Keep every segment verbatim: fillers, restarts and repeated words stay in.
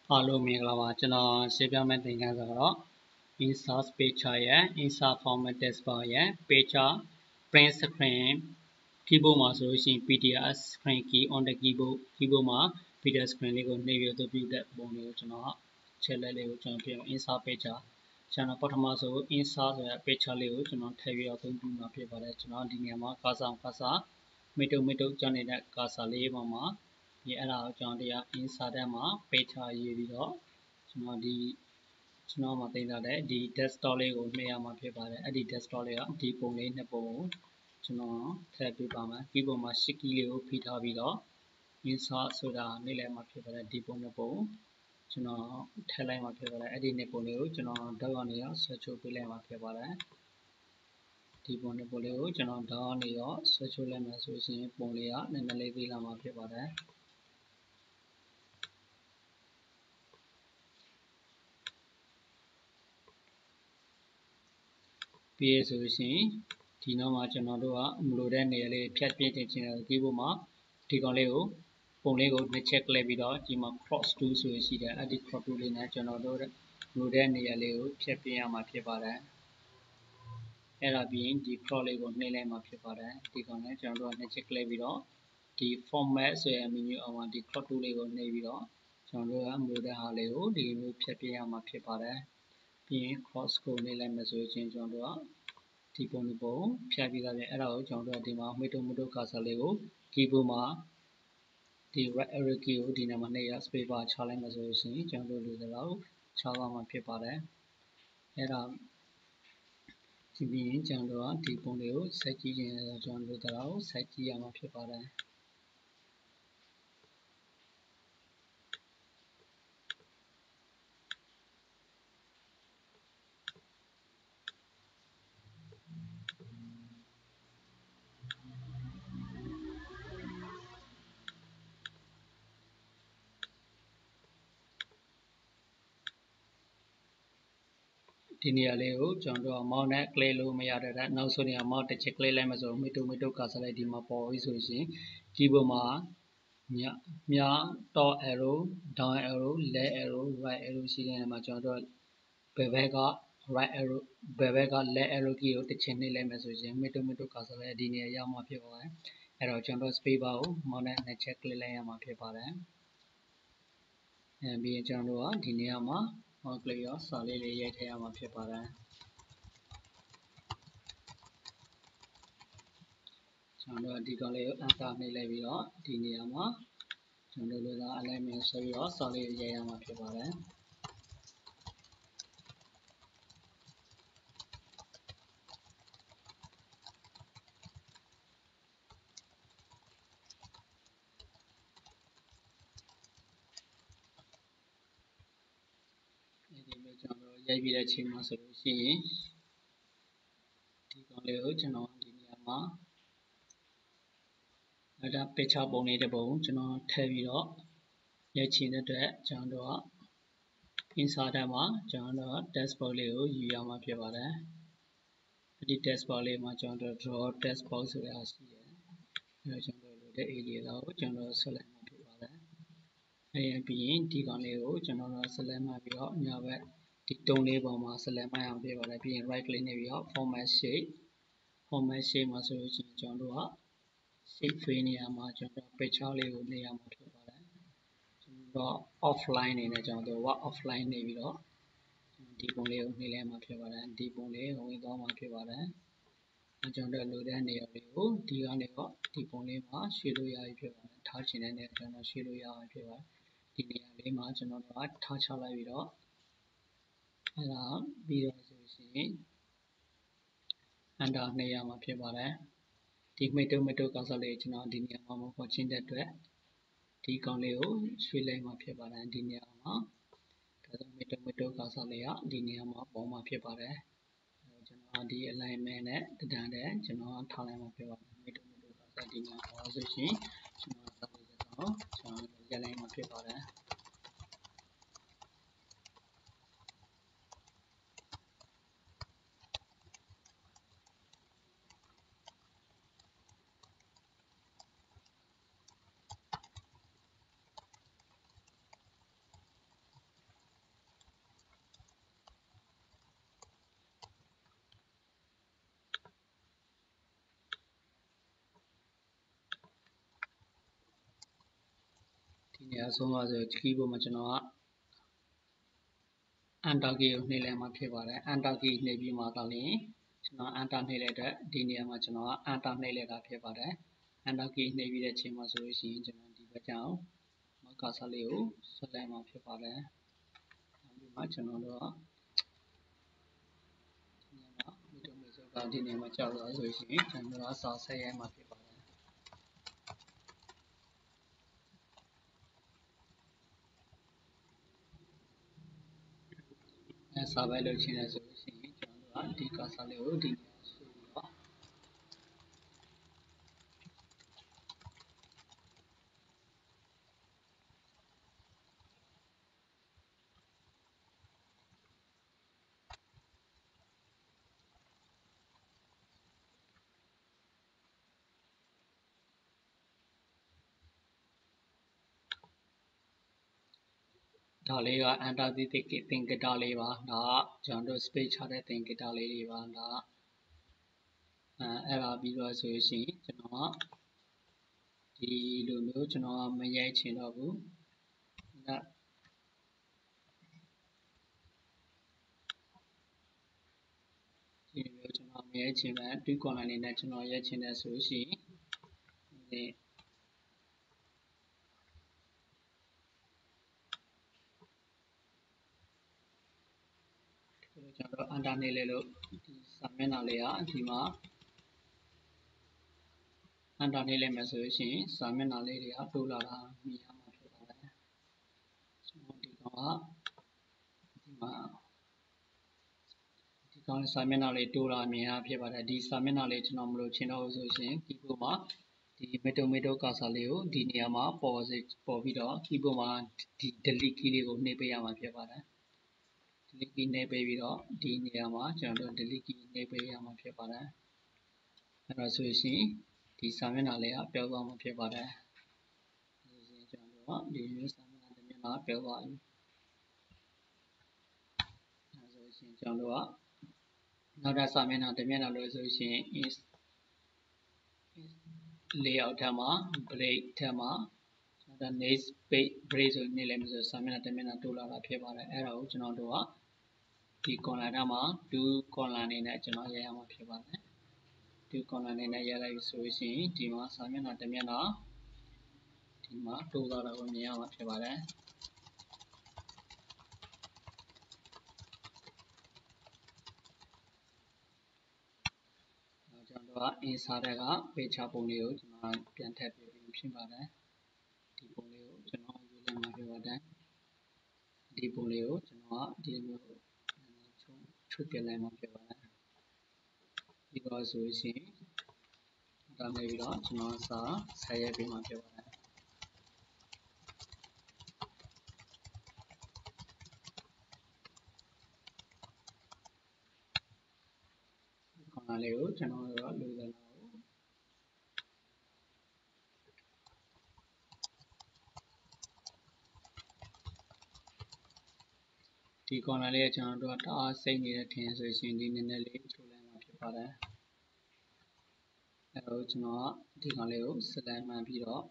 Hello မင်္ဂလာပါကျွန်တော်ရှင်းပြမယ့်သင်ခန်းစာကတော့ insert picture ရဲ့ insert format text bar ရဲ့ picture print screen keyboard မှာဆိုလို့ရှိရင် P D F screen key on the keyboard keyboard မှာ P D F screen လေးကိုနှိပ်ပြီးတော့ပြုတဲ့ပုံလေးကိုကျွန်တော်ချက်လက်လေးကိုကျွန်တော်ပြင် insert picture ကျွန်တော်ပထမဆုံး insert ဆိုတဲ့ picture လေးကိုကျွန်တော်ထည့်ပြီးတော့အသုံးပြုမှာဖြစ်ပါတယ်ကျွန်တော်ဒီနေရာမှာ cursor cursor မိတုံမိတုံကျန်နေတဲ့ cursor လေးပေါ်မှာဒီအဲ့ဒါကိုကျွန်တော်တရား insert ထဲမှာ picture ရေးပြီးတော့ကျွန်တော်ဒီကျွန်တော်မှာတင်ထားတဲ့ဒီ desktop လေးကိုနှိပ်ရမှာဖြစ်ပါတယ်အဲ့ဒီ desktop လေးကဒီပုံလေးနှစ်ပုံကိုကျွန်တော်ထည့်ပေးပါမယ် keyboard မှာ shift key လေးကိုဖိထားပြီးတော့ insert ဆိုတာနှိပ်လိုက်မှာဖြစ်ပါတယ်ဒီပုံနှစ်ပုံကျွန်တော်ထည့်လိုက်မှာဖြစ်ပါတယ်အဲ့ဒီနှစ်ပုံလေးကိုကျွန်တော်ဒေါက်ကနေရဆွဲချိုးပေးလိုက်မှာဖြစ်ပါတယ်ဒီပုံနှစ်ပုံလေးကိုကျွန်တော်ဒေါက်ကနေရဆွဲချိုးလိုက်မှာဆိုရင်ပုံလေးကနည်းနည်းလေးသေးလာမှာဖြစ်ပါတယ်ပြီးရဆိုလို့ရှိရင်ဒီနောက်မှာကျွန်တော်တို့ကမလိုတဲ့နေရာလေးဖြတ်ပြည့်တင်ချင်တဲ့ keyboard မှာဒီကောင်လေးကိုပုံလေးကိုနှစ်ချက်click ပြီးတော့ဒီမှာ cross tool ဆိုရှိတယ်အဲ့ဒီ cross tool လေးနဲ့ကျွန်တော်တို့လိုတဲ့နေရာလေးကိုဖြတ်ပြရမှာဖြစ်ပါတယ်အဲ့ဒါပြီးရင်ဒီ cross လေးကိုနှိပ်လိုက်မှာဖြစ်ပါတယ်ဒီကောင်လေးကျွန်တော်တို့ကနှစ်ချက် click ပြီးတော့ဒီ format ဆိုတဲ့ menu အောက်မှာဒီ cross tool လေးကိုနှိပ်ပြီးတော့ကျွန်တော်တို့ကမလိုတဲ့ဟာလေးကိုဒီလိုဖြတ်ပြရမှာဖြစ်ပါတယ်ပြီးရင် cross ကိုနှိပ်လိုက်မယ်ဆိုရင်ကျွန်တော်တို့ကဒီပုံဒီပုံဖြတ်ပြီးသားပြန်အဲ့ဒါကိုကျွန်တော်တို့ဒီမှာမိတုံမိတုံ cursor လေးကို keyboard မှာဒီ right arrow key ကိုဒီနေရာမှာနှိပ်ရ space bar ချလိုက်မယ်ဆိုလို့ရှိရင်ကျွန်တော်တို့လိုသလောက်ချသွားမှာဖြစ်ပါတယ်အဲ့ဒါဒီပြီးရင်ကျွန်တော်တို့ကဒီပုံလေးကိုဆက်ကြည့်ခြင်းကျွန်တော်တို့လိုသလောက်ဆက်ကြည့်ရမှာဖြစ်ပါတယ်ဒီနေရာလေးကိုကျွန်တော်တို့မောင်းနဲ့ click လို့မရတဲ့အတွက်နောက်ဆုံးနေရာမောင်းတစ်ချက် click လိုက်မှဆိုမိတုံမိတုံ cursor လေးဒီမှာပေါ်ပြီးဆိုရင် keyboard မှာမြမြ top arrow down arrow left arrow right arrow ရှိတဲ့နေရာမှာကျွန်တော်တို့ဘယ်ဘက်က right arrow ဘယ်ဘက်က left arrow key ကိုတစ်ချက်နှိပ်လိုက်မှဆိုရင်မိတုံမိတုံ cursor လေးဒီနေရာရောက်မှာဖြစ်ပါတယ်အဲ့တော့ကျွန်တော်တို့ space bar ကိုမောင်းနဲ့နှစ်ချက် click လိုက်ရမှာဖြစ်ပါတယ်အဲပြီးရင်ကျွန်တော်တို့ကဒီနေရာမှာမောင်း click ရောစာလေးလေးရိုက်ထည့်ရမှာဖြစ်ပါတယ်ကျွန်တော်တို့ဒီကောင်လေးကို enter နှိပ်လိုက်ပြီးတော့ဒီနေရာမှာကျွန်တော်တို့က alignment ဆွဲပြီးတော့စာလေးရိုက်ရမှာဖြစ်ပါတယ်ဒီလိုကျွန်တော်ရိုက်ပြီးတဲ့အချိန်မှာဆိုလို့ရှိရင်ဒီကောင်လေးကိုကျွန်တော်ဒီနေရာမှာအဲ့ဒါ picture ပုံလေးတစ်ပုံကျွန်တော်ထည့်ပြီးတော့ရိုက်ချင်တဲ့အတွက်ကျွန်တော်တို့က insert ထဲမှာကျွန်တော်တို့ text box လေးကိုယူရမှာဖြစ်ပါတယ်ဒီ text box လေးမှာကျွန်တော်တို့ draw text box ဆိုတာရှိတယ်အဲဒါကျွန်တော်တို့လိုတဲ့ area ကိုကျွန်တော်ဆက်လိုက်မှာဖြစ်ပါတယ်အဲပြီးရင်ဒီကောင်လေးကိုကျွန်တော်တို့ဆက်လက်မှပြီးတော့ညာဘက်ဒီတုံးလေးပေါ်မှာဆက်လက်မှအောင်ပြပါတယ်ပြီးရင် right click နဲ့ပြီးတော့ format shape format shape မှာဆိုလို့ရှိရင်ကျွန်တော်တို့က shape frame နေရာမှာကျွန်တော် picture လေးကိုနှိပ်ရမှာဖြစ်ပါတယ်ကျွန်တော် offline နေနဲ့ကျွန်တော်တို့ offline နေပြီးတော့ဒီပုံလေးကိုနှိပ်လိုက်မှာဖြစ်ပါတယ်ဒီပုံလေးကိုဝင်သွားမှာဖြစ်ပါတယ်ကျွန်တော်တို့လိုတဲ့နေရာလေးကိုဒီကနေတော့ဒီပုံလေးမှာရွှေ့လို့ရပြီဖြစ်ပါတယ်ထားချင်တဲ့နေရာကျွန်တော်ရွှေ့လို့ရပြီဖြစ်ပါတယ်ဒီနေရာလေးမှာကျွန်တော်တို့ကထားချလိုက်ပြီးတော့အဲ့ဒါပြီးတော့ဆိုရှင် enter နှိပ်ရမှာဖြစ်ပါတယ်ဒီမိတုံမိတုံ cursor လေးကျွန်တော်ဒီနေရာမှာမပေါ်ချင်းတဲ့အတွက်ဒီကောင်လေးကိုရွှေ့လိုက်မှာဖြစ်ပါတယ်ဒီနေရာမှာဒါဆိုမိတုံမိတုံ cursor လေးကဒီနေရာမှာပေါ်မှာဖြစ်ပါတယ်ကျွန်တော်ဒီ alignment နဲ့တဒန်းတဲ့ကျွန်တော်ထားလိုက်မှာဖြစ်ပါတယ်မိတုံမိတုံ cursor ဒီနေရာပေါ်ဆိုရှင်ကျွန်တော်ဆက်ပြီးတော့ကျွန်တော်ရက်လိုက်မှာဖြစ်ပါတယ်နေရာဆုံးသွားဆိုကီးဘုတ်မှာကျွန်တော်ကအန်တာကီကိုနှိပ်လိုက်မှဖြစ်ပါတယ်အန်တာကီနှိပ်ပြီးမှတော့လင်းကျွန်တော်အန်တာနှိပ်လိုက်တဲ့ဒီနေရာမှာကျွန်တော်ကအန်တာနှိပ်လိုက်တာဖြစ်ပါတယ်အန်တာကီနှိပ်ပြီးတဲ့အချိန်မှာဆိုလို့ရှိရင်ကျွန်တော်ဒီဘက်ကြောင်မကာဆာလေးကိုဆက်လိုက်မှဖြစ်ပါတယ်ဒီမှာကျွန်တော်တို့ကဒီနေရာမှာမီတိုမီဆိုကဒီနေရာမှာကြောက်သွားဆိုရင်ကျွန်တော်ကစာဆက်ရမှဖြစ်ပါတယ်အဲစာပဲလုပ်ချင်တယ်ဆိုလို့ရှိရင်ကျွန်တော်တို့ကဒီကာဆာလေးကိုဒီနေရာဆွဲပြီးတော့ဒါလေးကအန်တာသီသင်ဂီတာလေးပါဒါကကျွန်တော်တို့ space ချတဲ့သင်ဂီတာလေးတွေပါဒါအဲအဲ့ဒါပြီးတော့ဆိုရင်ကျွန်တော်ဒီလိုမျိုးကျွန်တော်မရိုက်ချင်တော့ဘူးဒါဒီလိုကျွန်တော်မရိုက်ချင်ပဲ2 column လေးနဲ့ကျွန်တော်ရိုက်ချင်တဲ့ဆိုရင်ဒီကျွန်တော်အန်တာနေလေလို့ဒီစာမျက်နှာလေးကဒီမှာအန်တာနေလိုက်မယ်ဆိုလို့ရှိရင်စာမျက်နှာလေးတွေကတိုးလာတာမြင်ရမှာဖြစ်ပါတယ်ကျွန်တော်ဒီကောင်ကဒီမှာဒီကောင်စာမျက်နှာလေးတိုးလာမြင်ရဖြစ်ပါတယ်ဒီစာမျက်နှာလေးကျွန်တော်မလို့ချင်တော့ဘူးဆိုရင် keyboard မှာဒီမီတိုမီတိုကာဆာလေးကိုဒီနေရာမှာပေါ်စေပေါ်ပြီးတော့ keyboard မှာဒီ delete key လေးကိုနှိပ်ပေးရမှာဖြစ်ပါတယ် delete key နှိပ်ပေးပြီးတော့ဒီနေရာမှာကျွန်တော်တို့ delete key နှိပ်ပေးရမှာဖြစ်ပါတယ်အဲ့တော့ဆိုရင်ဒီစာမျက်နှာလေးကပျောက်သွားမှာဖြစ်ပါတယ်ဆိုရင်ကျွန်တော်တို့ကဒီမျိုးစာမျက်နှာတစ်မျက်နှာပျောက်သွားပြီအဲ့ဆိုရင်ကျွန်တော်တို့ကနောက်ထပ်စာမျက်နှာတစ်မျက်နှာလို့ဆိုရင် layout ထက်မှာ break ထက်မှာကျွန်တော် next page break ဆိုနေလည်းမဆိုစာမျက်နှာတစ်မျက်နှာတိုးလာတာဖြစ်ပါတယ်အဲ့ဒါကိုကျွန်တော်တို့ကဒီ column ထက်မှာtwo column အနေနဲ့ကျွန်တော်ရိုက်ရမှာဖြစ်ပါတယ်two column အနေနဲ့ရိုက်လိုက်ဆိုရင်ဒီမှာစာမျက်နှာတစ်မျက်နှာဒီမှာတိုးလာတာကိုမြင်ရမှာဖြစ်ပါတယ်ကျွန်တော်တို့က insert က page ပုံလေးကိုကျွန်တော်ပြန်ထည့်ပေးပြီးဖြစ်ပါတယ်ဒီပုံလေးကိုကျွန်တော်ရေးလိုက်မှာဖြစ်ပါတယ်ဒီပုံလေးကိုကျွန်တော်ကဒီလိုချုပ်ချုပ်ပြလိုက်မှာဖြစ်ပါတယ်ဒီတော့ဆိုရင်ဒါနေပြီးတော့ကျွန်တော်စာဆက်ရိုက်ပေးမှာဖြစ်ပါတယ်ခေါင်းလေးကိုကျွန်တော်တို့လိုချင်တာကိုဒီ corner လေးကျွန်တော်တို့တအားစိတ်နေတဲ့ထင်ဆိုရင်ဒီနည်းနည်းလေးချိုးလိုက်မှာဖြစ်ပါတယ်အဲတော့ကျွန်တော်ဒီကောင်လေးကို select မှန်ပြီးတော့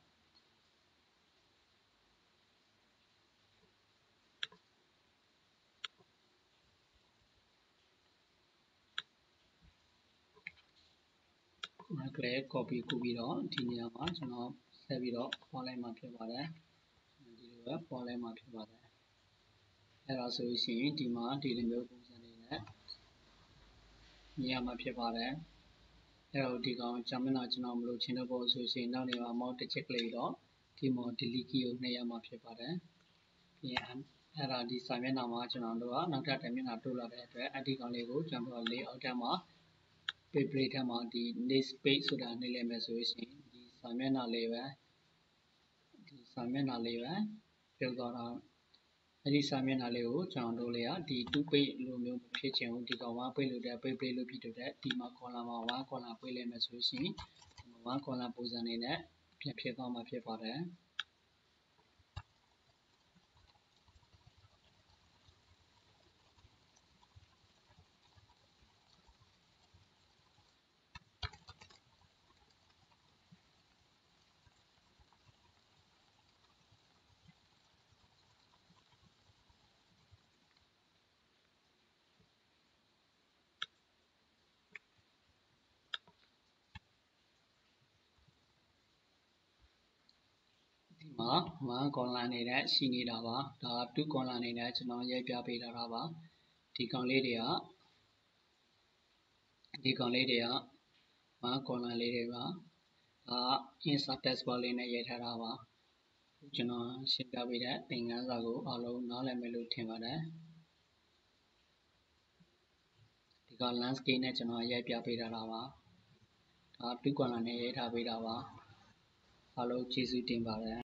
မကလေး copy ကူးပြီးတော့ဒီနေရာမှာကျွန်တော်ဆက်ပြီးတော့ပေါ်လိုက်မှာဖြစ်ပါတယ်ဒီလိုပဲပေါ်လိုက်မှာဖြစ်ပါတယ်အဲဒါဆိုရင်ဒီမှာဒီလိုမျိုးပုံစံလေးနဲ့မြင်ရမှာဖြစ်ပါတယ်အဲတော့ဒီကောင်ဂျာမနာကျွန်တော်မလို့ချင်းတော့ဆိုရင်နောက်နေမှာမောက်တစ်ချက်ကလေးတော့ဒီမှာ delete key ကိုနှိပ်ရမှာဖြစ်ပါတယ်ပြီးရင်အဲဒါဒီစာမျက်နှာမှာကျွန်တော်တို့ကနောက်ထပ်တစ်မျက်နှာတိုးလာတဲ့အတွက်အဒီကောင်လေးကိုကျွန်တော်တို့ layout ထဲမှာ page break ထဲမှာဒီ next page ဆိုတာနှိပ်လိုက်မယ်ဆိုရင်ဒီစာမျက်နှာလေးပဲဒီစာမျက်နှာလေးပဲပြုတ်သွားတာအဲ့ဒီစာမျက်နှာလေးကိုကျွန်တော်တို့လေးကဒီtwo page လိုမျိုးဖြစ်ချင်ဘူးဒီကောင်one page လို့တဲ့ page break လို့ဖြစ်တဲ့ဒီမှာ column မှာone column ပေးလိုက်မယ်ဆိုရင်ဒီမှာone column ပုံစံနေနဲ့ပြန်ဖြစ်သွားမှာဖြစ်ပါတယ်မှာone column အနေနဲ့ရှိနေတာပါဒါကtwo column အနေနဲ့ကျွန်တော်ရိုက်ပြပေးထားတာပါဒီကောင်လေးတွေကဒီကောင်လေးတွေကone column လေးတွေပါဒါ insert text box လေးနဲ့ရိုက်ထားတာပါကျွန်တော်ရှင်းပြပေးတဲ့သင်ခန်းစာကိုအားလုံးနားလည်မယ်လို့ထင်ပါတယ်ဒီက landscape နဲ့ကျွန်တော်ရိုက်ပြပေးထားတာပါဒါtwo column နဲ့ရိုက်ထားပေးတာပါအားလုံးကျေးဇူးတင်ပါတယ်